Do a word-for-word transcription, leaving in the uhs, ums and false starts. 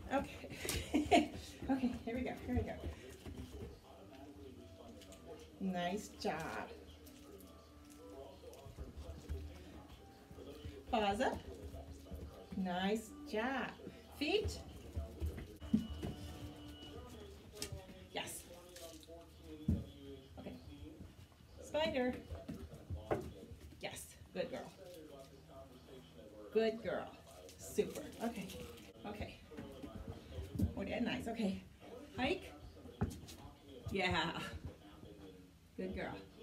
Okay. Okay, here we go, here we go. Nice job. Paws up. Nice job. Feet. Yes. Okay. Spider. Yes. Good girl. Good girl. Super. Okay. Okay. Oh, yeah, nice. Okay. Hike. Yeah. Good girl.